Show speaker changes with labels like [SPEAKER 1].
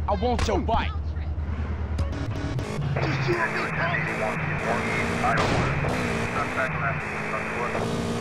[SPEAKER 1] I want your bike.
[SPEAKER 2] Just you and me, pal.